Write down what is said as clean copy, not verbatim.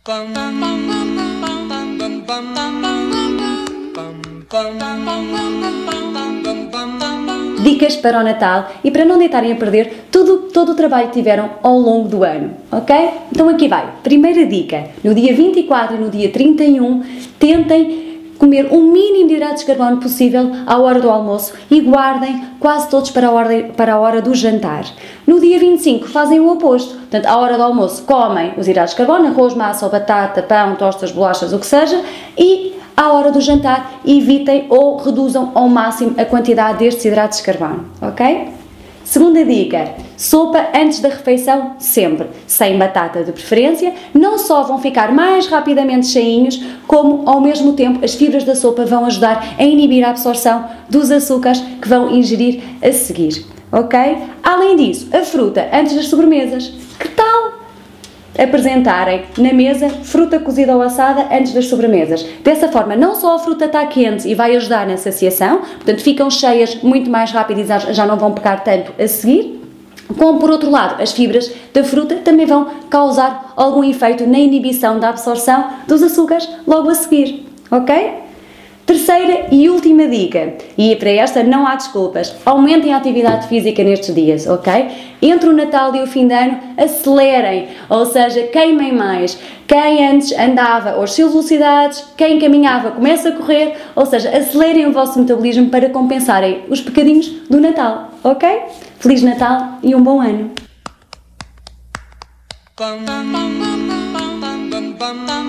Dicas para o Natal e para não deitarem a perder todo o trabalho que tiveram ao longo do ano, ok? Então aqui vai. Primeira dica, no dia 24 e no dia 31, tentem comer o mínimo de hidratos de carbono possível à hora do almoço e guardem quase todos para a hora do jantar. No dia 25 fazem o oposto, portanto, à hora do almoço comem os hidratos de carbono, arroz, massa ou batata, pão, tostas, bolachas, o que seja, e à hora do jantar evitem ou reduzam ao máximo a quantidade destes hidratos de carbono, ok? Segunda dica, sopa antes da refeição sempre, sem batata de preferência, não só vão ficar mais rapidamente cheinhos, como ao mesmo tempo as fibras da sopa vão ajudar a inibir a absorção dos açúcares que vão ingerir a seguir, ok? Além disso, a fruta antes das sobremesas, que tal apresentarem na mesa fruta cozida ou assada antes das sobremesas? Dessa forma, não só a fruta está quente e vai ajudar na saciação, portanto ficam cheias muito mais rápido e já não vão pecar tanto a seguir, como por outro lado, as fibras da fruta também vão causar algum efeito na inibição da absorção dos açúcares logo a seguir, ok? Terceira e última dica, e para esta não há desculpas, aumentem a atividade física nestes dias, ok? Entre o Natal e o fim de ano, acelerem, ou seja, queimem mais. Quem antes andava aos seus velocidades, quem caminhava começa a correr, ou seja, acelerem o vosso metabolismo para compensarem os pecadinhos do Natal, ok? Feliz Natal e um bom ano!